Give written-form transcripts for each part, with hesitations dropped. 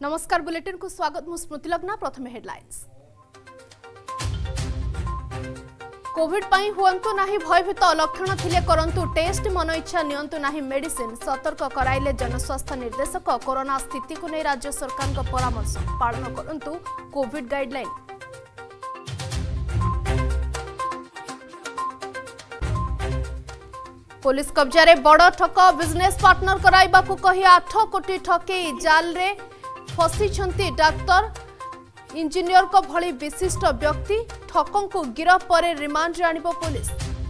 नमस्कार बुलेटिन को स्वागत मु स्मृति लग्ना। प्रथम हेडलाइंस। कोविड पाई हुअंतु नाही भयभीत लक्षण थिले करंतु टेस्ट मन इच्छा नियंतु नाही मेडिसिन सतर्क कराइले जनस्वास्थ्य निर्देशक। कोरोना स्थिति को नहीं राज्य सरकार का परामर्श पालन करंतु कोविड गाइडलाइन। पुलिस कब्जा रे बड़ ठक बिजनेस पार्टनर कराइबा को कही 8 कोटी ठकेई जाल रे फसी डाक्तर इंजीनियर को भली विशिष्ट व्यक्ति ठकों को गिरफ पर रिमांड आनिब पुलिस।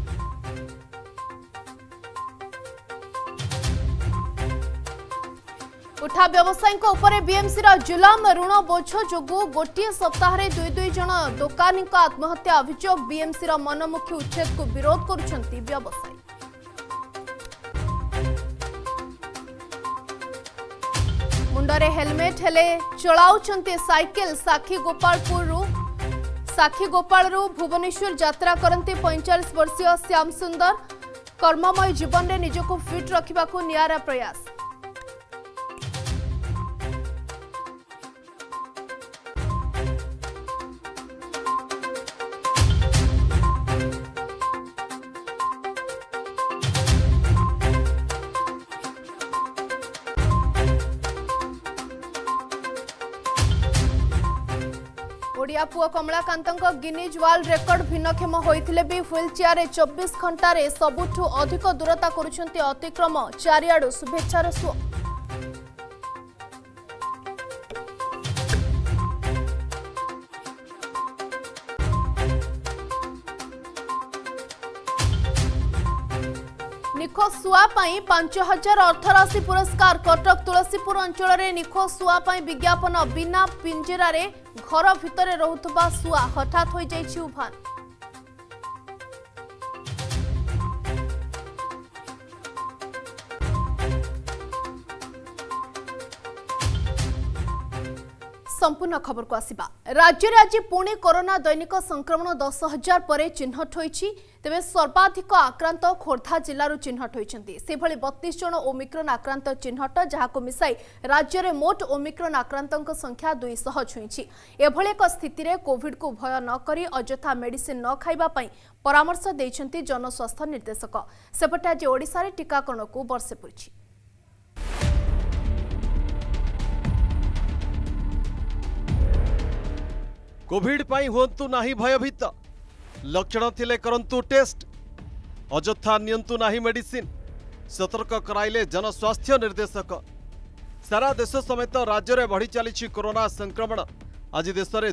उठा व्यवसायी उपरे बीएमसी जुलाम ऋण बोझ जोगु गोटे सप्ताह दुई जन दोकानी आत्महत्या अभियोग। बीएमसी मनमुखी उच्छेद को विरोध करुछंती व्यवसायी। मुंडरे हेलमेट हेले चलाउछंती साइकेल। साखी गोपाल भुवनेश्वर यात्रा करते 45 वर्षीय श्याम सुंदर। कर्ममय जीवन में निजको फिट रखा नियारा प्रयास। ओडिया पुआ कमलाकांत गिनीज वर्ल्ड रेकर्ड भिन्नक्षम होइथिले भी व्हील चेयर 24 घंटे सबुठु अधिक दूरता करुछंती अतिक्रम। चारियाडू शुभेच्छार सुओ। निखोज सुआ 5000 अर्थराशि पुरस्कार। कटक तुलसीपुर अंचल में निखोज सुआ विज्ञापन। बिना पिंजरा रे घर भितर रहुथबा सुआ हठात हो जाइछि उभान। संपूर्ण खबर को आसिबा। राज्य में आज पुणे कोरोना दैनिक संक्रमण 10,000 पर चिन्हट होइछि। तेबे सर्वाधिक आक्रांत खोर्धा जिलूर चिन्हट होइछन्ति। से भली 32 जन ओमिक्रॉन आक्रांत चिन्हट, जहाको मिसाई राज्य में मोट ओमिक्रॉन आक्रांतों संख्या 200 छुईछि। एभली एक स्थिति रे कोविड को भय न करी अजथा मेडिसिन न खाइबा पई परामर्श दैछन्ति जनस्वास्थ्य निर्देशक। सेपटे आज ओडिशा रे टीकाकरण को वर्षे पुरिछि। कोविड पाई हुंतु नाही भयभीत लक्षण थिले करंतु टेस्ट अजथा नियंतु नाही मेडिसिन सतर्क कराइले जनस्वास्थ्य निर्देशक। सारा देश समेत राज्य में बढ़ी चली कोरोना संक्रमण। आज देश में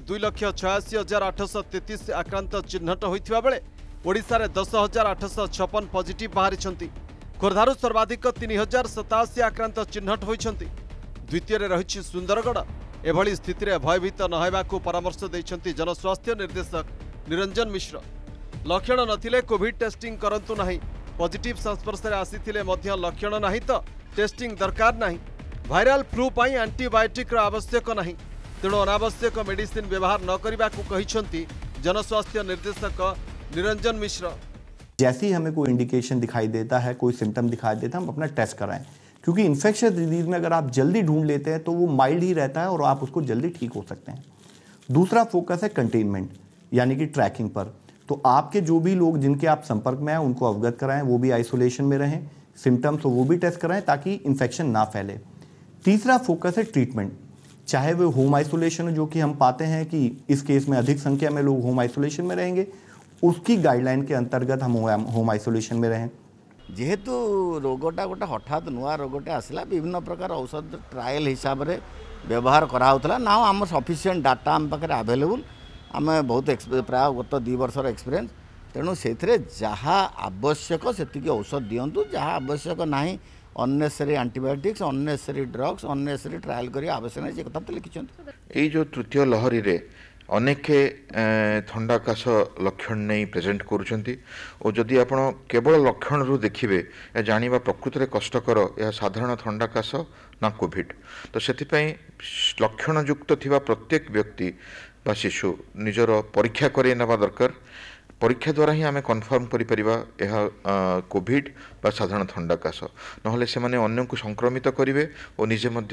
2,86,833 आक्रांत चिन्हट होइथिबा बेले ओडिशा रे 10,856 पॉजिटिव बाहरी। खोर्धारू सर्वाधिक 3,087 आक्रांत चिन्हट होइछन्ति। द्वितीय रे रहिछि सुंदरगढ़। एभली स्थिति रे भयभीत नहेबाकू परामर्श दैछन्ति जनस्वास्थ्य निर्देशक निरंजन मिश्र। लक्षण नथिले कोविड टेस्टिंग करंतु नाही। पॉजिटिव संस्पर्श रे आसीथिले मध्य लक्षण नाही तो टेस्टिंग दरकार नाही। वायरल फ्लू पाई एंटीबायोटिक आवश्यक नाही, तेणु अनावश्यक मेडिसिन व्यवहार न करिबाकू कहिछन्ति जनस्वास्थ्य निर्देशक निरंजन मिश्र। जैसे ही हमें कोई इंडिकेशन दिखाई देता है, कोई सिम्टम दिखाई देता है, हम अपना टेस्ट कराएं, क्योंकि इन्फेक्शियस डिजीज में अगर आप जल्दी ढूंढ लेते हैं तो वो माइल्ड ही रहता है और आप उसको जल्दी ठीक हो सकते हैं। दूसरा फोकस है कंटेनमेंट यानी कि ट्रैकिंग पर। तो आपके जो भी लोग जिनके आप संपर्क में हैं उनको अवगत कराएं, वो भी आइसोलेशन में रहें, सिम्टम्स हो वो भी टेस्ट कराएं ताकि इन्फेक्शन ना फैले। तीसरा फोकस है ट्रीटमेंट, चाहे वो होम आइसोलेशन जो कि हम पाते हैं कि इस केस में अधिक संख्या में लोग होम आइसोलेशन में रहेंगे, उसकी गाइडलाइन के अंतर्गत हम होम आइसोलेशन में रहें। जेहेतु रोगटा गोटे हठात नुआ रोगटे आसला विभिन्न प्रकार औषध ट्रायल हिसाब से व्यवहार कराला ना आम सफिसीयंट डाटा आम पाखे आवेलेबल। आम बहुत प्राय गत 2 वर्षर एक्सपीरियंस, तेणु से जहाँ आवश्यक से औषध दिंतु, जहाँ आवश्यक ना unnecessary antibiotics, unnecessary drugs, unnecessary trial कर आवश्यक नहीं कथा तो लिखिं। ये जो तृतीय लहरी रे अनेके थंडा काश लक्षण नहीं प्रेजेंट करुँच और जदि आप केवल लक्षण रू देखिए या जाना प्रकृत में कष्टकर यह साधारण थंडा काश ना कोविड। तो से लक्षण युक्त थिबा प्रत्येक व्यक्ति बा शिशु निजर परीक्षा करे नवा दरकार। परीक्षा द्वारा ही आम कन्फर्म करिपरिबा यह कोविड बा साधारण थंडा काश, नहले से माने अन्य को संक्रमित करिवे और निजे मध्य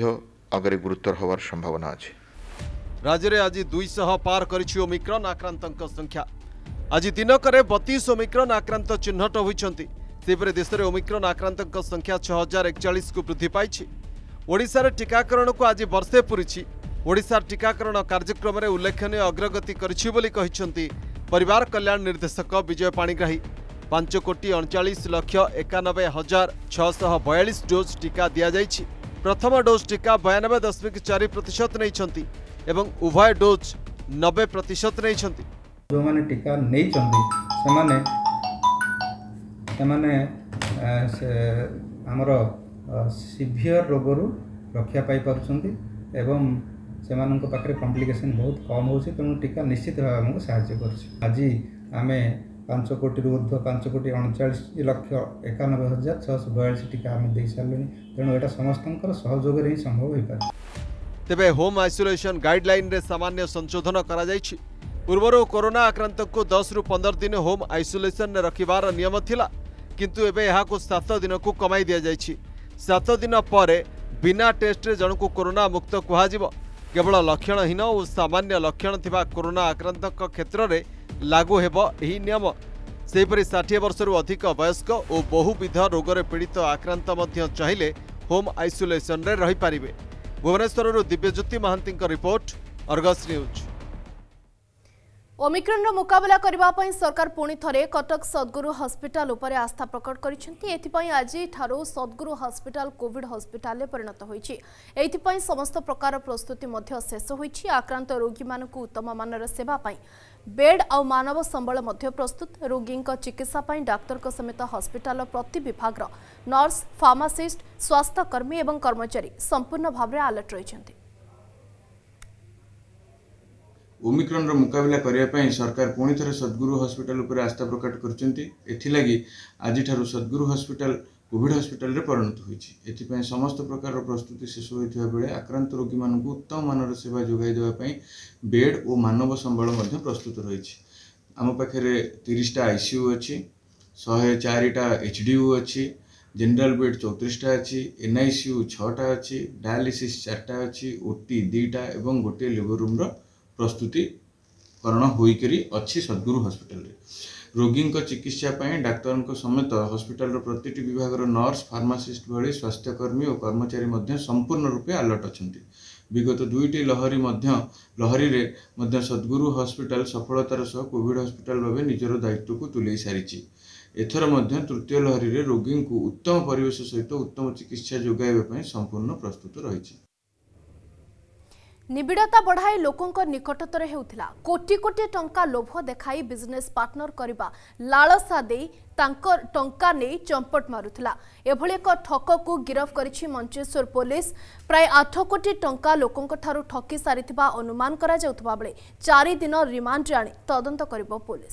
आगे गुरुतर होवार संभावना अच्छी। राज्य में आज 200 पार करिछि ओमिक्रॉन आक्रांतक संख्या। आज दिनक 32 ओमिक्रॉन आक्रांत चिन्हट होइछन्ति। सेपरे देश में ओमिक्रॉन आक्रांतक संख्या 6041 को वृद्धि पाई। ओडिशा रे टीकाकरण को आज वर्षे पूरी। ओडिशा टीकाकरण कार्यक्रम में उल्लेखनीय अग्रगति करिछि बोली कहिछन्ति परिवार कल्याण निर्देशक विजय पाणिग्राही। 5,39,91,642 डोज टीका दिया जाइछि। प्रथम डोज टीका 92.4% नहीं एवं उभय डोज 90% नहीं। जो माने टीका नहीं आमर सीवियर रोगरू रक्षा पाई पारुछन्ति एवं सेमानक पाखरे कॉम्प्लिकेशन बहुत कम होछि। तेणु टीका निश्चित भाव हमको साहाय्य करछि। आज आमे 5 कोटी ऊर्ध्व 5,39,91,642 टीका आम दे सारे। तेणु यहाँ समस्त सहयोग ही संभव हो पारे। तेबे होम आइसोलेशन गाइडलाइन रे सामान्य संशोधन करा जाइछि। पूर्वर कोरोना आक्रांत को 10 रु 15 दिन होम आइसोलेशन रे रखिबार नियम थिला, किंतु एबे यहा को 7 दिन को कमाई दिया जाइछि। 7 दिन पर बिना टेस्ट रे जन को कोरोना मुक्त कुहाजिबो। केवल लक्षणहीन और सामान्य लक्षण थिबा कोरोना आक्रांतक क्षेत्र में लागू हेबो एही नियम। सेपरि 60 वर्षरू अधिक वयस्क और बहुविध रोगरे पीड़ित आक्रांत मध्य चाहिए होम आइसोलेशन रे रही पारिबे। Bhubaneswar Dibyajyoti Mahanti report, Argus news. Omicron मुकाबला करने सरकार पुणी थे कटक सद्गुरु हॉस्पिटल उपरे आस्था प्रकट करिसेंति। आज ठारू सद्गुरु हॉस्पिटल कोविड हॉस्पिटल परिणत होइछि। एथिपई समस्त प्रकार प्रस्तुति मध्य शेष होइछि। आक्रांत रोगी मानकु उत्तम मानर सेवा पाई बेड और मानव संबल मध्य प्रस्तुत। रोगी चिकित्सा पाई डाक्तर समेत हॉस्पिटल प्रति विभाग नर्स, फार्मासिस्ट, स्वास्थ्यकर्मी और कर्मचारी संपूर्ण भाव में अलर्ट रहिसेंति। ओमिक्रॉन मुकाबला करने सरकार पुणी थे सद्गुरु हॉस्पिटल उपर आस्था प्रकट करछन्ति। एथिलागी आज ठारू सद्गुरु हॉस्पिटल कोविड हॉस्पिटल रे परिणत होइछि। एथिपई समस्त प्रकार प्रस्तुति शेष होइथिबा बेले आक्रांत रोगी मानकु उत्तम मानर सेवा जोगाई देबा पई बेड और मानव संबल मध्य प्रस्तुत रहिछि। आम पाखरे 30टा आईसीयू अछि, 104टा एचडीयू अछि, जनरल बेड 34टा अछि, एनआईसीयू 6टा अछि, डायलिसिस 4टा अछि, ओटी 2टा एवं गोटे लिवर रूम रो प्रस्तुतिकरण होइकरी अच्छी सद्गुरु हॉस्पिटल रे। रोगी चिकित्सा डाक्तर समेत हॉस्पिटल प्रतिटी विभाग नर्स, फार्मासिस्ट भली स्वास्थ्यकर्मी और कर्मचारी मध्य संपूर्ण रूपे अलर्ट अछंती। विगत 2टी लहरी रे सद्गुरु हॉस्पिटल सफलतार सह कोविड हॉस्पिटल भाव निजर दायित्व को तुले सारी। एथर तृतीय लहरी रे रोगी को उत्तम परिवेश सहित उत्तम चिकित्सा जोगाइबा संपूर्ण प्रस्तुत रही। निबिड़ता बढ़ाई लोकों निकटतर हेउथिला। कोटी कोटी टंका लोभ देखाई बिजनेस पार्टनर करबा लालसा दे टंका नहीं चंपट मारुथिला। एभली एक ठक को गिरफ करिछि मंचेश्वर पुलिस। प्राय 8 कोटी टंका लोकों ठारू ठकी सारिथिबा अनुमान करा जाउथबा बेले 4 दिन रिमांड रे आनी तदंत करिबो पुलिस।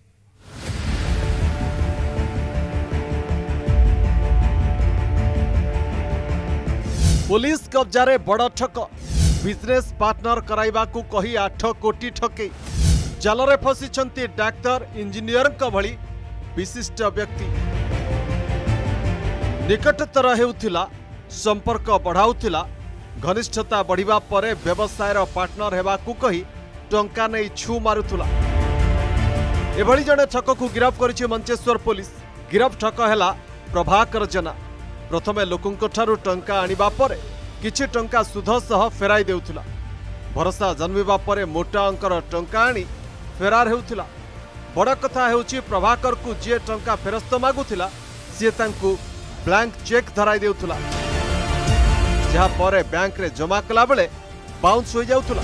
पुलिस कब्जारे बड़ ठक। बिजनेस पार्टनर कराइबा को कही 8 कोटी ठके। जालरे फसिछन्ति डाक्तर, इंजीनियर भली विशिष्ट व्यक्ति। निकटतर हेउथिला, संपर्क बढ़ाउथिला। घनिष्ठता बढ़िबा परे व्यवसायर पार्टनर हेबा को कही टंका नहीं छु मारुथुला। एभली जड़े ठक को गिरफ करिछि मंचेश्वर पुलिस। गिरफ ठक हेला प्रभाकर जेना। प्रथमे लोकंक ठारू टंका आनिबा परे किछि टंका सुध सह फेराई देउथिला। भरोसा जन्मिबा परे मोटा अंकर टंका आनी फेरार हेउथिला। बड़ कथा हेउछि प्रभाकर को जे टंका फेरस्त मागुथिला सी तांकु ब्लैंक चेक धराई देउथिला, जहा परे बैंक रे जमा कला बेले बाउंस हो जाउथिला।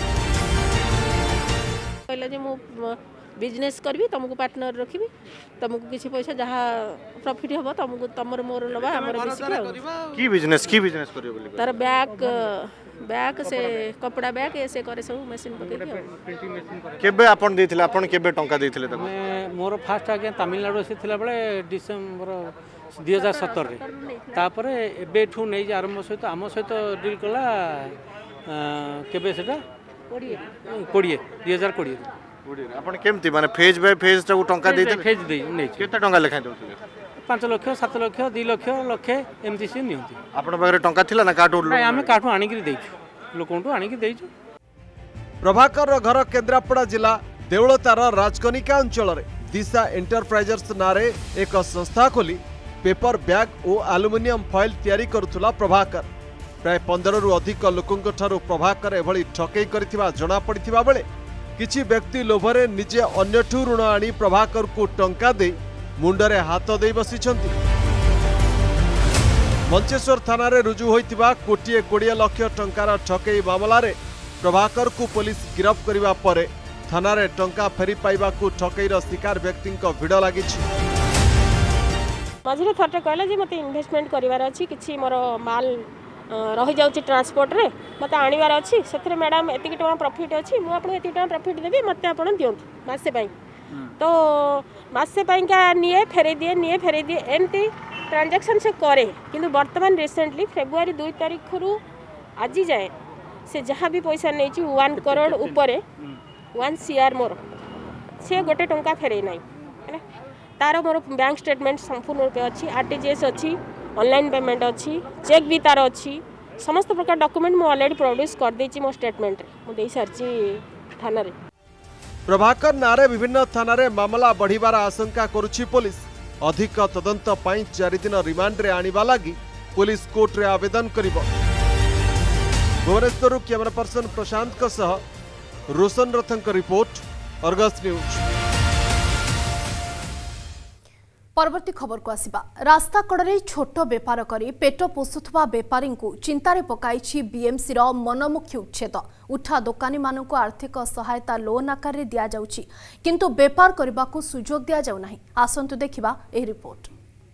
कहला जे मु बिजनेस करबी, तुमको पार्टनर रखिबी, तुमको किछि पैसा जहा प्रॉफिट हबो तुमको तमर मोर लबा हमर बेसिक की बिजनेस करियो बोली तार बैग से कपड़ा बैग ऐसे करे सब मशीन पके केबे आपन देथिले, आपन केबे टंका देथिले तको? मोर फास्ट आगे तमिलनाडु से थिला बेले डिसेंबर 2017 रे। तापरे एबेठू नै आरंभ सहित आम सहित डील कला केबे सेटा 2020 आपण केमती माने फेज बाय फेज टा टंका देते फेज दे नै केते टंका लेखा देउथिले 5 लाख 7 लाख 2 लाख लक्षे एमती से नियंती आपण पाखरे टंका थिला ना काटो आमे काटू आनी कि देइछु लोकंटू आनी कि देइछु। प्रभाकर घर केन्द्रापड़ा जिला देउलतार राजकनिका अंचल रे दिशा एंटरप्राइजर्स नारे एक संस्था खोली पेपर बैग और एल्युमिनियम फॉइल तैयारी करुथुला प्रभाकर। प्राय 15 रु अधिक लोकंक ठारू प्रभाकर एभली ठकेई करथिबा जणा पड़िथिबा बेले किछि व्यक्ति लोभरे निजे अन्यठू ऋण आनी प्रभाकर को टंका दे मुंडरे हाथ दे बसिछंती। मंचेश्वर थाना रे रुजु होइतिबा कोटिए 20 लाख टंकार ठकेई मामला रे प्रभाकर को पुलिस गिरफ्त करिबा परे थाना रे टंका फेरी पाइबा को ठकेईर शिकार व्यक्ति भिड़ लगी। मझे थोड़े कहला जे मते इन्वेस्टमेंट करिवार अछि किछि मोर माल रही जाउछि ट्रांसपोर्ट रे मते आनिवार अछि सेथरे मैडम एतिक टका प्रॉफिट अछि मु आपन एतिक टका प्रॉफिट देबी मते आपन दियंतु मासे पई तो मासे पई का निये फेरे दिए एंती ट्रांजैक्शन से करे किंतु वर्तमान रिसेंटली फेब्रुआरी 2 तारिख रु आज जाए से जहाँ भी पैसा नहीं 1 करोड़ ऊपर 1 CR मोर से गोटे टंका फेरे नहीं तार मोर बैंक स्टेटमेंट संपूर्ण रूपे अच्छी RTGS अच्छी ऑनलाइन पेमेंट अच्छी चेक भी तार अच्छी समस्त प्रकार डॉक्यूमेंट मु ऑलरेडी प्रोड्यूस कर देछि मो स्टेटमेंट मु देई सारछि थाना रे। प्रभाकर नारे विभिन्न थाना रे मामला बढ़िबार आशंका करुछि पुलिस। अधिक तदंत पई 4 दिन रिमांड रे आनिबा लागि पुलिस कोर्ट रे आवेदन करिबो। भुवनेश्वर कैमरा पर्सन प्रशांत का सह रोशन रथंक रिपोर्ट अर्गस न्यूज। परवर्ती खबर को आसिबा रास्ता कड़े छोट बेपार करी पेट पोषुवा बेपारी को चिंतार पकाई बीएमसी मनमुखी उच्छेद उठा दोकानी मानक आर्थिक सहायता लोन आकार दि जाउछि किंतु बेपार करने को सुजोग दि जाउ नाही। आसंतु देखिबा एही रिपोर्ट।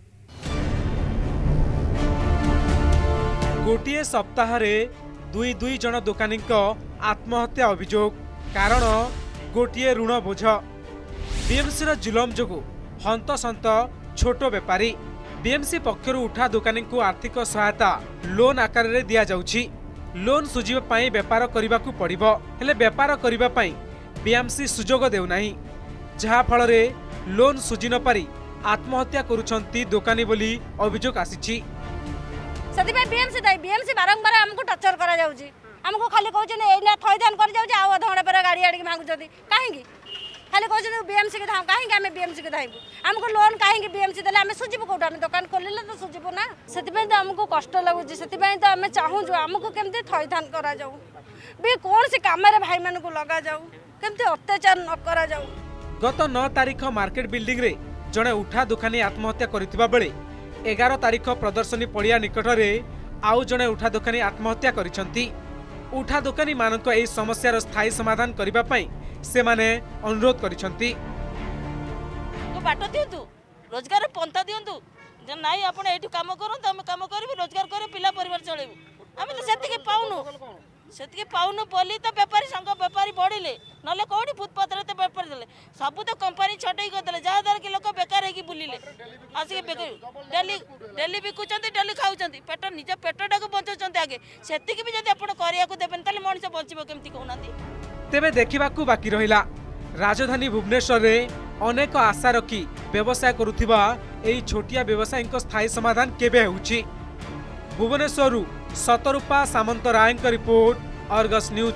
गोटे सप्ताह दुई जन दोकानी आत्महत्या अभियोग कारण गोटे ऋण बोझ बीएमसी जुलम जो हंतसंत छोट बेपारी बीएमसी पक्षर उठा दोकानी को आर्थिक सहायता लोन आकार रे दिया जाउछि। लोन सुझिबा पई बेपार करने को पड़िबो हेले बेपार करने पई बीएमसी सुजोग देउ नाही जहा फल रे लोन सुझि न पारी आत्महत्या करूछंती दोकानी बोली अभियोग आसीछि। सदी भाई बीएमसी बारंबार हमको टर्चर करा जाउछि हमको खाली कहउछि एना थैदान कर जाउछि आ अध घंटा पर गाड़ी आडी मांगुछथि काहेकि खाली कहउछि बीएमसी के धाम काहेकि हमें बीएमसी के धाइबु हमको लोन काहेकि बीएमसी देले हमें सुजिबु कोठा हमें दुकान खोलिले तो सुजिबु ना सती भाई तो हमको कष्ट लागुछि सती भाई तो हमें चाहू जो हमको केमते थैदान करा जाउ बे कोन से काम रे भाई मानको लगा जाउ केमते अत्याचार न करा जाउ। गत 9 तारिख मार्केट बिल्डिंग रे जणे उठा दुकानी आत्महत्या करथिबा बेले 11 तारिख प्रदर्शनी पड़िया निकट में आउ जड़े उठा दोकानी आत्महत्या करिसंती। उठा दोकानी मानक एही समस्यार स्थायी समाधान करिबा पई से माने अनुरोध करिसंती। बाटो दियंतु रोजगार पंथा दियंतु जे नाई आपण एठी काम करंतु हम काम करबी रोजगार करे पिला परिवार चलेबू हम तो सेतिके पाउनु बोली तो व्यापारी संघ व्यापारी बढ़िले नले कोडी फुटपाथ रे तो व्यापारी देले सब तो कंपनी छटई कर देले जहा दर के लोक बेकार हेकी बुलिले आसी के डेली बिकुचंती डेली खाउचंती पेट निज पेटटा को बंचुचंती आगे सेतिके भी जदी आपण करिया को देबेन ताले मनिष बंचिबो केमती कहउनांती। तेबे देखिबाकू बाकी रहिला राजधानी भुवनेश्वर रे अनेक आशा रखी व्यवसाय करुथिबा एई छोटिया व्यवसायीक स्थायी समाधान केबे होउची। Bhubaneswar Satarupa Samant Ray report Argus news.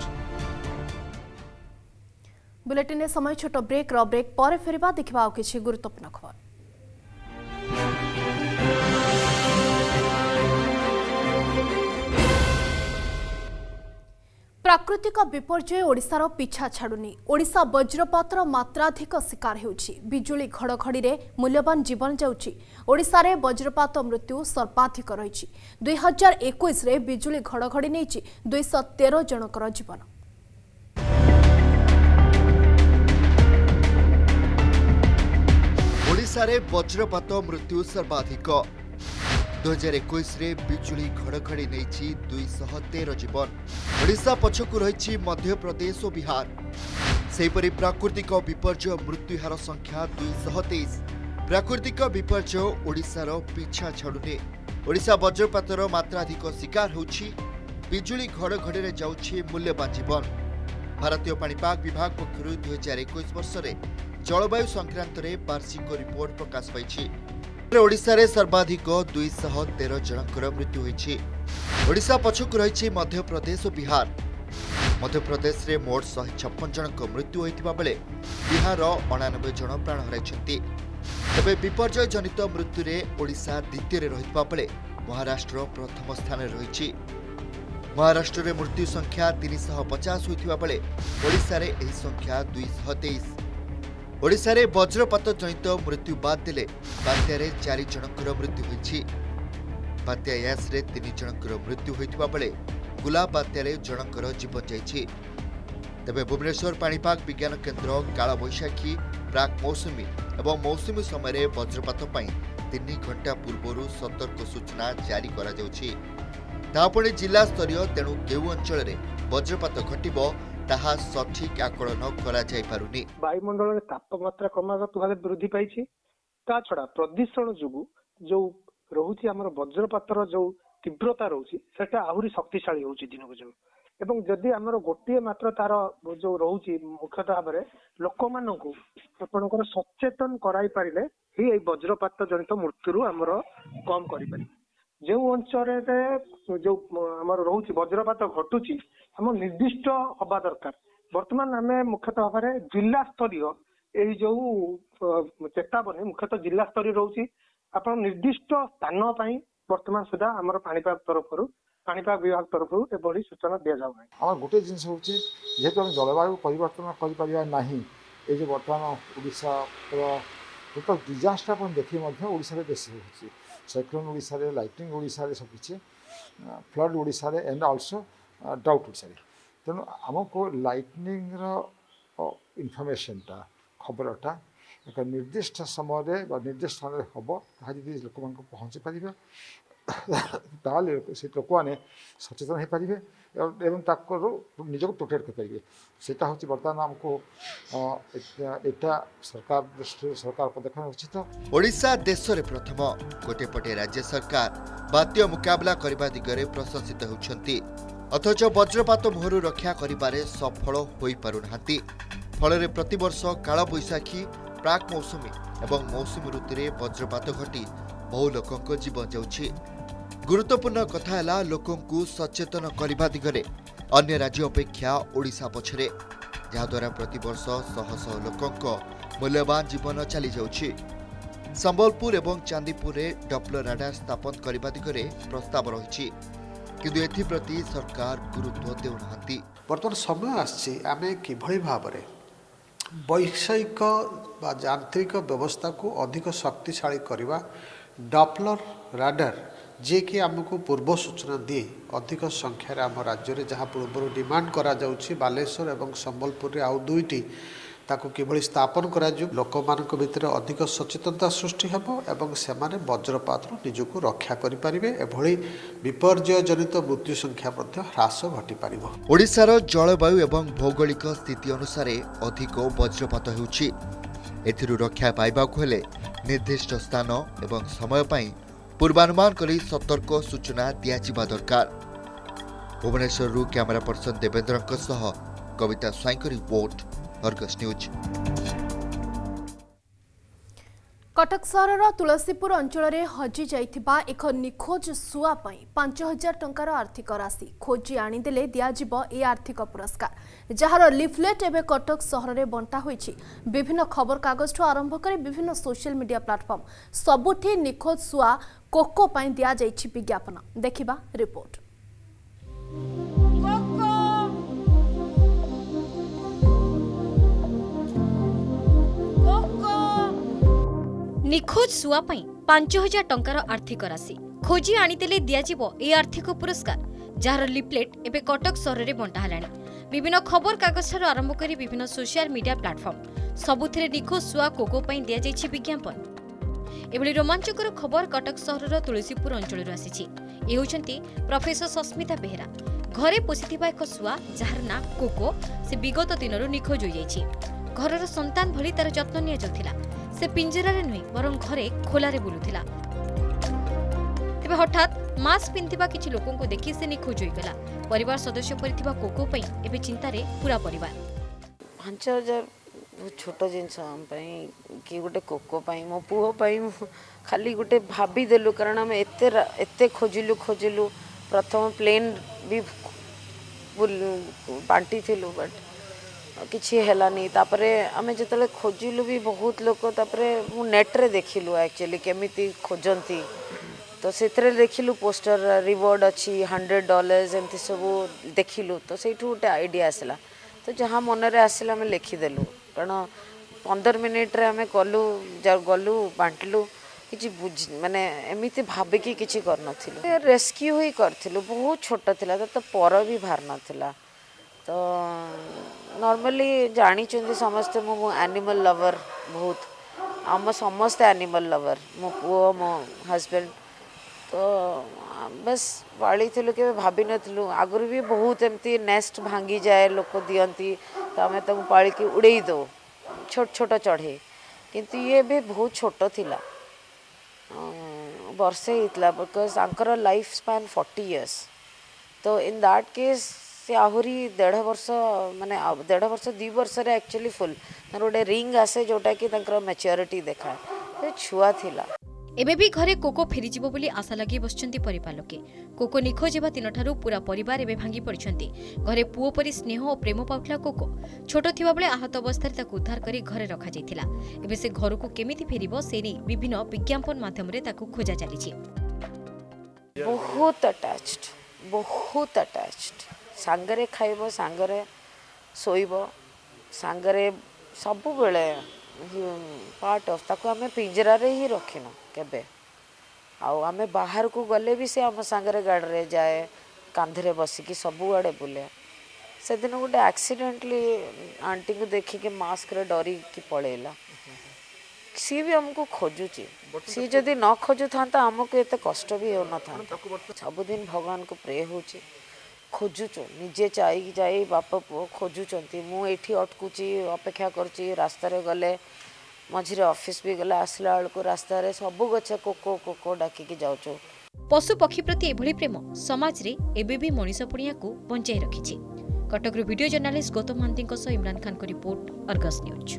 Bulletin समय छोट ब्रेक पर फेरिबा देखिबा आ किछि गुरुत्वपूर्ण खबर। प्राकृतिक विपर्यय ओडिशार पिछा छाड़ुनी। ओडिशा वज्रपातर मात्राधिक शिकार हेउछि। बिजुली घड़घड़ी रे मूल्यवान जीवन जाउछि। ओडिशा रे वज्रपात मृत्यु सर्वाधिक रहिछि। 2021 रे बिजुली घड़घड़ी नेछि 213 जनकर जीवन। ओडिशा रे वज्रपात मृत्यु सर्वाधिक 2021 रे बिजुली घड़घड़ी नेछि 213 जीवन। ओडिशा पछकु रहिछि मध्य प्रदेश और बिहार। सेहिपरि प्राकृतिक विपर्यय मृत्युहार संख्या 223। प्राकृतिक विपर्यय ओडिशार पिछा छाड़ुने। ओडिशा वज्रपातर मात्राधिक शिकार होछि। बिजुली घड़घड़ी रे जाउछि मूल्यवान जीवन। भारतीय पाणीपाग विभाग पक्षर 2021 वर्ष में जलवायु संक्रांत वार्षिक रिपोर्ट प्रकाश पाई। ओडिशा रे सर्वाधिक 213 जनकर मृत्यु होईछि। ओडिशा पछकु रहिछि मध्य प्रदेश और बिहार। मध्य प्रदेश रे मोट 156 जनक मृत्यु होइतिबा बेले बिहार 89 जन प्राण हराइछन्ति। तबे विपर्यय जनित मृत्यु रे ओडिशा द्वितीय रे रहितबा बेले महाराष्ट्र प्रथम स्थान रे रहिछि। महाराष्ट्र रे मृत्यु संख्या 350 होइतिबा बेले ओडिशा रे एही संख्या 223। ओडिशा रे वज्रपात जनित मृत्यु बाद दिले बात्या रे 4 जनकर मृत्यु होईछि। बात्या यास रे 3 जनकर मृत्यु होइतिबा बेले गुला बात्या रे जनकर जीवन जाइछि। तबे भुवनेश्वर पाणीपाग विज्ञान केन्द्र काल बैशाखी प्राक मौसुमी एवं मौसुमी समय वज्रपात पई 3 घंटा पूर्व सतर्क सूचना जारी करा जाउछि। तापणे जिला स्तरीय तेणु केउ अंचल रे वज्रपात घटिबो ताहा सठिक आकलन करा जाय पारुनी। वायुमंडल रे तापमात्रा क्रमागत भावे वृद्धि पाइछि। ता छडा प्रदूषण जुगु जो रहुछि हमर वज्रपातर जो तीव्रता रहुछि सेटा आहुरी शक्तिशाली होउछि दिनक दिन। एवं जदि हमर गोटिए मात्र तार जो रहुछि मुख्यतः भाबरे लोकमाननकु आपनकर सचेतन कराई पारिले ही ए वज्रपात जनित मृत्युरु हमर कम करि पारि। जो अंचल रे जो हमर रहुछि वज्रपात घटुछि हम निर्दिष्ट हवा दरकार। वर्तमान आमे मुख्यतः भाबरे जिला स्तरीय ए जो चेतावनी मुख्यतः जिला स्तरीय रहुछि। आपण निर्दिष्ट स्थान पई वर्तमान सुधा आमर पाणीपाग तरफ पाणीपाग विभाग तरफ एभली सूचना दिया जाउ नै। आम गोटे जिनस होचे जेहेतु हम जलवायु परिवर्तन करि परिया नाही। ए जे वर्तमान ओडिशा टोटल डिजास्टर अपन देखि मध्ये ओडिशा रे बेसी होची। साइक्लोन ओडिशा रे, लाइटनिंग ओडिशा रे सब किछि, फ्लड ओडिशा रे एंड आल्सो ड्राउट ओडिशा रे। तेनु हमको लाइटनिंग रो इनफॉरमेशनटा खबरटा एक निर्दिष्ट समय निर्दिष्ट स्थान हम ताकि लोक मान पहुँची पारे से लोक मैंने सचेतन हो पारे एवं निजक प्रोटेक्ट करेंगे। सेटा हूँ बर्तमान आमको एटा सरकार दृष्टि सरकार पदक्षेप उचित। ओडिशा देश रे प्रथम गोटे पटे राज्य सरकार बात्या मुकाबला करने दिगरे प्रशंसित होउछन्ति। अथच वज्रपात मुहरु रक्षा करिबारे सफल होई पारुनाहांती। फल प्रतिवर्ष काल बैशाखी प्राक मौसुमी एवं मौसुमी ऋतु रे वज्रपात घटी बहु लोकंक जीवन जाउछि। गुरुत्वपूर्ण कथा है लोकंकु सचेतन करने दिगरे अन्य राज्य अपेक्षा ओडिशा पछरे जहाद्वारा प्रतिवर्ष शह शह लोकंक मूल्यवान जीवन चली जाउछि। संबलपुर एवं चांदीपुर रे डॉप्लर राडार स्थापन करने दिगरे प्रस्ताव रही किंतु एथिप्रति सरकार गुरुत्व देउनाहांती। वर्तमान समय आछि आमे किभଳି भाबरे वैषयिक बा यांत्रिक व्यवस्था को अधिक शक्तिशाली करवा डॉप्लर राडार जे कि आमको पूर्व सूचना दिए अधिक संख्यार आम राज्य में जहाँ पूर्व डिमांड करा जाउछि बालेश्वर एवं संबलपुर रे आउ दुईटी ताको किभଳି स्थापन करा जो लोक मानक भितर अधिक सचेतनता सृष्टि हेबो एवं सेमाने वज्रपात निजको रक्षा करि परिबे एभଳି विपर्यय जनित मृत्यु संख्या मध्ये ह्रास घटी पारिबो। ओडिशार जलवायु एवं भौगोलिक स्थिति अनुसार अधिक वज्रपात हेउछि। एथिरु रक्षा पाइबाकु हेले निर्दिष्ट स्थान एवं समय पई पूर्वानुमान करी सतर्क सूचना दियाजिबा दरकार। भुवनेश्वरରୁ कैमरा पर्सन देवेंद्रଙ୍କ सह कविता स्वाईंको रिपोर्ट अर्गस न्यूज। कटक सहर तुलसीपुर अंचल में हजि जाइथिबा एक निखोज सुआ 5000 टंकार आर्थिक राशि खोजी आनीदेले दियाजिबो ए आर्थिक पुरस्कार जार लिफलेट एवं कटक सहर में बंटा होईछि। विभिन्न खबर कागज आरंभ कर विभिन्न सोशल मीडिया प्लेटफॉर्म सबुठी निखोज सुआ कोको पई दिया जाइछि विज्ञापन। देखिबा रिपोर्ट। निखोज सुआ 5000 टंकार आर्थिक राशि खोजी आनीदेले दियाजिबो ए आर्थिक पुरस्कार जार लिफलेट एवं कटक सहर में बंटा हेलाणी। विभिन्न खबर कागज आरंभ कर विभिन्न सोशल मीडिया प्लेटफॉर्म सबुथिरे निखोज सुआ कोको पई दिया जाइछि विज्ञापन। एभली रोमांचकर खबर कटक सहर तुलसीपुर अंचल आसी। प्रोफेसर सस्मिता बेहेरा घरे पोषिथिबा एक सुआ जार ना कोको से विगत दिन निखोज हो जाइछि। घरर संतान भली तार जत्न निया जाउथिला। से पिंजरा रे नुई बरं घरे खोलारे बुलुथिला। तेबे हठात मास्क पिंधिबा किछि लोकन को देखि से निखोज होइगला। परिवार सदस्य परिथिबा कोको पई एबे चिंतारे पूरा परिवार। 5000 छोट जिनस कि गोटे कोको पाई मो पुओ पाई खाली गोटे भाभी देलु कारण आम एते खोजिलु प्रथम प्लेन भी बांटी थिलु बट किछि हेलानी तापरे आमे जतले खोजिलु भी बहुत लोक तापरे मु नेट रे देखिलु एक्चुअली केमिति खोजंती तो सेतरे देखिलु पोस्टर रिवॉर्ड अछि $100 एमती सब देखिलु तो सेठू गोटे आइडिया आसला तो जहाँ मन रे आसला आमे लिखिदेलु कारण 15 मिनिट रे आमे गलु बांटलु किछि बुझ माने एमिति भाबिकी किछि कर नथिलु रेस्क्यू ही करथिलु बहुत छोट थिला तो पर भी भार नथिला तो नॉर्मली जानी चंदी समस्त मो एनिमल लवर बहुत आम समस्त एनिमल लवर मो पुओ मो हस्बैंड तो बस पाली थिलु के भाभी नथिलु आगुर भी बहुत एमती नेस्ट भांगी जाए लोक दियंती तो आमे तक पाली की उड़ेई दो छोट छोट चढ़े किंतु ये भी बहुत छोट थिला वर्षे हितला बिकॉज आंकर लाइफ स्पैन 40 इयर्स तो इन दैट केस से आहुरी 1.5 वर्ष माने 1.5 वर्ष 2 वर्ष रे एक्चुअली फुल तर गोटे रिंग आसे जोटा कि तंकर मैच्योरिटी देखाए छुआ थिला। एबे भी घरे कोको फेरी जीवो बोली आशा लगी बसचंती परिवार लोके। कोको निखोज हेबा दिनठारु पूरा परिवार एबे भांगी पड़िछंती। घरे पुओ परि स्नेह और प्रेम पाउथला कोको छोट थिबा बेले आहत अवस्था रे ताकु उद्धार करी घरे रखा जायतिला। एबे से घर को केमिति फेरिबो सेनी विभिन्न विज्ञापन माध्यम रे ताकु खोजा चलीछि। बहुत अटैच्ड सांगरे खाइबो सांगरे सोइबो सांगरे सब बेले पार्ट ऑफ ताको हमें पिंजरा रे ही रखिनो केबे आउ आमे बाहर को गले भी से हम सांगरे गाड़ी रे जाए कांधरे बसिकी सब आड़े बुले से दिन गोटे एक्सीडेंटली आंटी को देखी के मास्क रे डरी की पळेला सी भी हमको खोजुची सी जदी न खोजु थांता हमको एते कष्ट भी हो न था सब दिन भगवान को प्रे होची खोजुचो निजे चाई जाई बाप पु खोजुचंती मु एठी अटकुची अपेक्षा करची रास्ता रे गले मझिरे ऑफिस भी गला आसला को रास्ता रे सब गछ कोको कोको डाकी के जाउचो। पशु पक्षी प्रति एभली प्रेम समाज रे एबे भी मनीष पुणिया को बंचाई रखिछि। कटक रो वीडियो जर्नलिस्ट गौतम महांती सह इमरान खान को रिपोर्ट अर्गस न्यूज।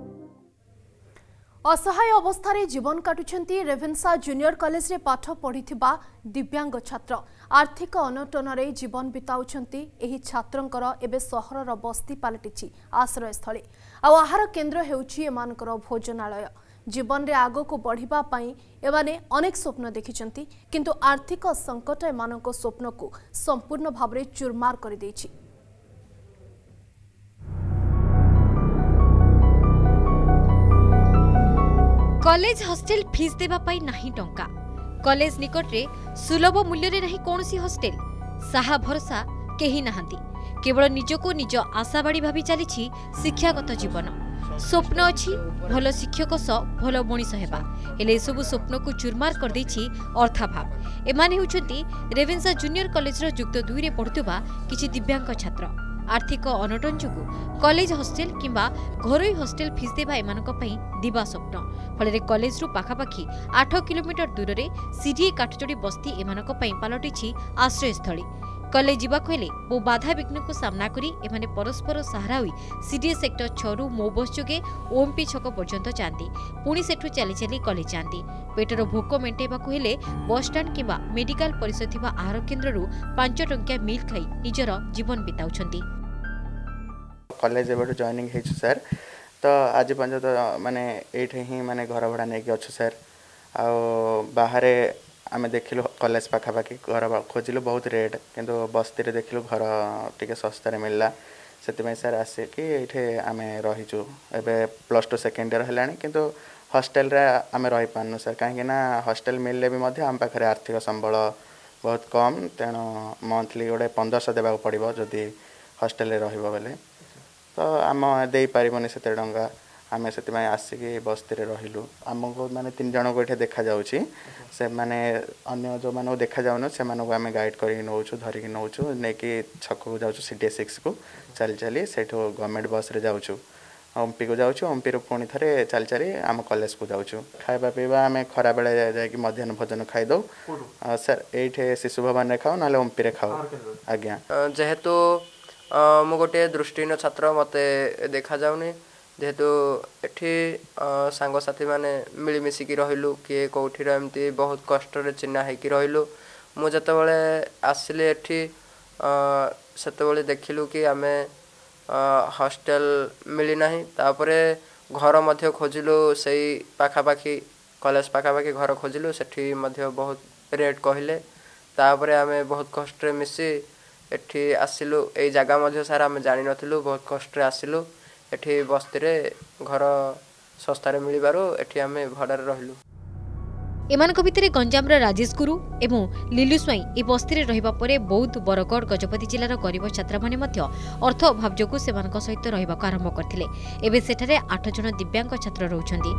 असहाय अवस्था जीवन काटुछंती रेभेन्सा जूनियर कॉलेज रे पाठ पढ़िथिबा दिव्यांग छात्र आर्थिक अनटन रे जीवन बिताउछंती एही छात्रंकर एबे सहरर बस्ती पलटिछि आश्रय स्थली आहार केन्द्र हेउछि एमानकर भोजनालय। जीवन रे आगो को बढ़िबा पई एमाने अनेक स्वप्न देखिछंती किंतु आर्थिक संकट एमानक स्वप्न को संपूर्ण भाबरे चुरमार कर दैछि। कॉलेज हॉस्टेल फीस देबा पाई नाही टंका कॉलेज निकट रे सुलभ मूल्य रे नाही कोनसी हॉस्टेल साहा भरोसा केही नाहंती केवल निजको निज आशाबाड़ी भाबी चलीछि शिक्षागत जीवन स्वप्न अछि भल शिक्षक स भल मनीष हेबा हेले सबु स्वप्न को चुरमार कर दैछि अर्थाभाव। एमाने होचंती रेभेन्सा जूनियर कॉलेज रो युक्त 2 रे पढुतबा किछि दिव्यांग छात्र आर्थिक अनटन जुगु कॉलेज हॉस्टेल किंबा घरोई हॉस्टेल फीस देबा एमानक पई दिबा स्वप्न फल कॉलेज रु पाखापाखि 8 किलोमीटर दूर रे सीडीए काठजोड़ी बस्ती एमानक पई पलटिछि आश्रय स्थली। कॉलेज जीवाक हेले बो बाधा विघ्न को सामना करी एमाने परस्पर सहारा होई सीडीए सेक्टर 6 रु मो बस जोगे ओएमपी छक पर्यंत जांती पुणी सेठु चली चली कॉलेज जांती पेटर भोक मेंटेबाकु हेले बस स्टैंड किंबा मेडिकल परिसर थिबा आहार केन्द्र रु 5 टंकिया मिल खाई निजर जीवन बिताउछंती। कॉलेज एबेटु जॉइनिंग हेछु सर तो आज पर्यंत माने एठे ही माने घर भड़ा नै कि अछि सर आ बाहरे आमे देखिलु कॉलेज पाखापाखि घर खोजिलु बहुत रेट किंतु बस्ती रे देखिलु घर टिके सस्ता रे मिलला सेति सर आसे कि एठे आमे रहिचु एबे +2 सेकेंड ईयर हेलानी किंतु हॉस्टेल रे आमे रहि पानु सर काहे ना हॉस्टेल मिलले भी मध्ये आम पाखरे आर्थिक संबल बहुत कम तेणु मंथली गोटे 1500 देबा पड़िबो जदी हॉस्टेल रे रहिबो बेले तो आम दे पारिबनी सेते टंका आमे सेति में आसिकी बस्ती रे रहिलु आमको माने 3 जण को एठे देखा जाउची से माने अन्य जो माने देखा जाउनो से माने को आमे गाइड करी नउछु धरी कि नउछु नेकी छक को जाउछु सीडी 6 को चली चली सेठो गवर्नमेंट बस रे जाउछु ओमपी को जाऊँ ओमपी पुणी थे चली चली आम कॉलेज को जाऊँ खाଇବା पीवा आम खरा बेले जाकि मध्याह्न भोजन खाईदे सर ये शिशु भवन में खाऊ ना ओमपी रे खाऊ आज्ञा जेहेतु मु गोटे दृष्टिहीन छात्र मत देखा जाऊनी जेहेतु एठी सांगसाथी माने मिलमिशिकी रहिलु किए कौठीर एमती बहुत कष्ट चिन्हा होगी रहिलु मु जितेबाला आसिली एठी सेतेबाला देखिलु कि आमे हॉस्टेल मिली नाही तापरे घर मध्य खोजिलु सही पाखापाखी कॉलेज पाखापाखी घर खोजिलु सेठी मध्य बहुत रेट कहले तापरे आमे बहुत कष्ट मिसी एठी आसिलु ए जगह मध्य सारा आमे जानि नथिलु बहुत कष्ट आसिलु एठी बस्ती रे घर सस्तारे मिलिबारो एठी आमे भडारे रहिलु एमानक भितरे गंजामर राजेश गुरु एवं लीलु स्वाई ए बस्ती रे रहिबा परे बौद्ध बरगढ़ गजपति जिलार गरीब छात्र माने मध्य अर्थ अभाव जोगु सेमानक सहित रहिबाक आरंभ करथिले एबे सेठारे 8 जन दिव्यांग छात्र रहउछन्ती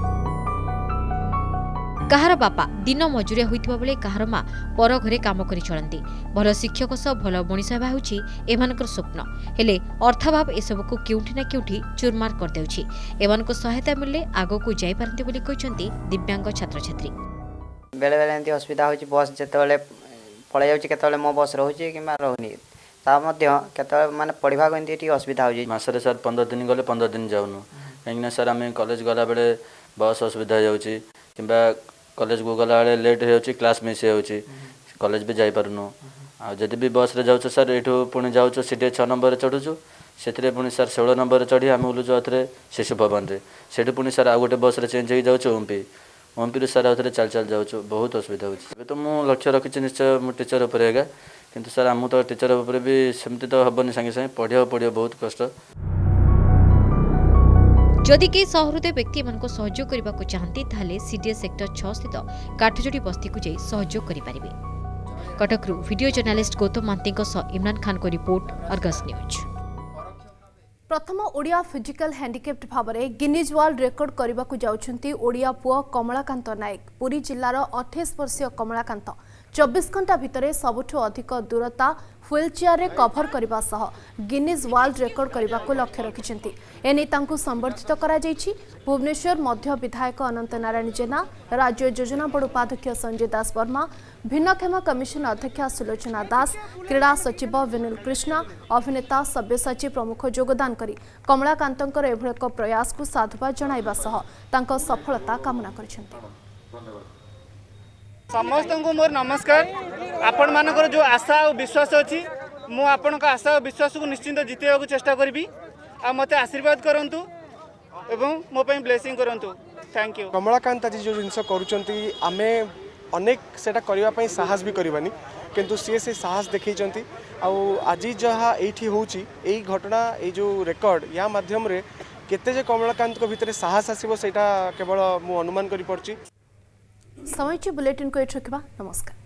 कहार बापा दिन मजुरिया होइतिबा बेले कहार मां पर घरे काम करि चलंती भल शिक्षक सह भल मनीष हेबा होछि एमानकर स्वप्न हेले अर्थाभाव एसबुक केउठी ना केउठी चुरमार कर देउछि एमानको सहायता मिलले आगो को जाई पारंती बोली कहचंती दिव्यांग छात्र छात्री बेले बेले एंती असुविधा होछि बस जेतेबेले पळै जाउछि केतेबेले मो बस रहउछि किमा रहउनी ता मध्य केतेबेले माने पढिबा को एंती टी असुविधा होछि मासरे सर 15 दिन गले 15 दिन जाउनु काहेकि सर आमे कॉलेज गला बेले बस असुविधा जाउछि किबा कॉलेज को गला बेले लेट होउछि क्लास मिस होउछि कॉलेज भी जाई पारुनु आ जदि भी बस रे जाउछ सर एठो पुणी जाउछ सीटे 6 नंबर रे चढुछु सेतरे पुणी सर 16 नंबर रे चढी आमे उलुछु अथरे शिशु भवन रे सेठी पुणी सर आ गोटे बस रे चेंज होई जाउछ ओमपी रे सर अथरे चल चल जाउछ बहुत असुविधा होउछि तो मु लक्ष्य रखिछि निश्चय मु टीचर ऊपर हेगा किंतु सर आमु तो टीचर ऊपर भी सेमति तो हबनी संगे संगे पढियो बहुत कष्ट जदि के सहृदय व्यक्ति मन को सहयोग करने को चाहती ताले सीडीएस सेक्टर 6 स्थित काठजोड़ी बस्ती को जाई सहयोग करि पारिबे कटकरू वीडियो जर्नलिस्ट गौतम मांती इमरान खान को रिपोर्ट अर्गस न्यूज प्रथम ओडिया फिजिकल हैंडिकेप्ट भाव में गिनीज वर्ल्ड रेकर्ड करने को जाउछंती ओडिया पुओ कमलाकांत नायक पुरी जिलार 28 वर्षीय कमलाकांत 24 घंटा भितर सबुठु अधिक दूरता व्हील चेयर रे कभर करबा सह गिनीज वर्ल्ड रेकर्ड करबा को लक्ष्य रखिछंती एने तांकु संबर्धित करा जायछि भुवनेश्वर मध्य विधायक अनंत नारायण जेना राज्य योजना बोर्ड उपाध्यक्ष संजय दास वर्मा भिन्नक्षम कमिशन अध्यक्षा सुलोचना दास क्रीड़ा सचिव विनील कृष्णा अभिनेता सब्यसाची प्रमुख योगदान करी कमलाकांतंकर एभଳି ଏକ प्रयास को साधुवाद जणाइबा सह तांको सफलता कामना करछंती समस्त को मोर नमस्कार आपण मानकर जो आशा और विश्वास अच्छी मु आपण आशा और विश्वास को निश्चिंत जितेबा को चेष्टा करी आ मते आशीर्वाद करंतु एवं मो पई ब्लेसिंग करंतु थैंक यू कमलाकांत जी जो जिनस करूचंती आमे अनेक सेटा करबा पई साहस भी करबानी किंतु से साहस देखैचंती आ आज जहाँ एठी होची एई घटना ए जो रेकॉर्ड या माध्यम रे केते जे कमलाकांत को भितरे साहस आसीबो सेटा केवल मु अनुमान करि पड़ची समय बुलेटिन को एठ रखबा नमस्कार।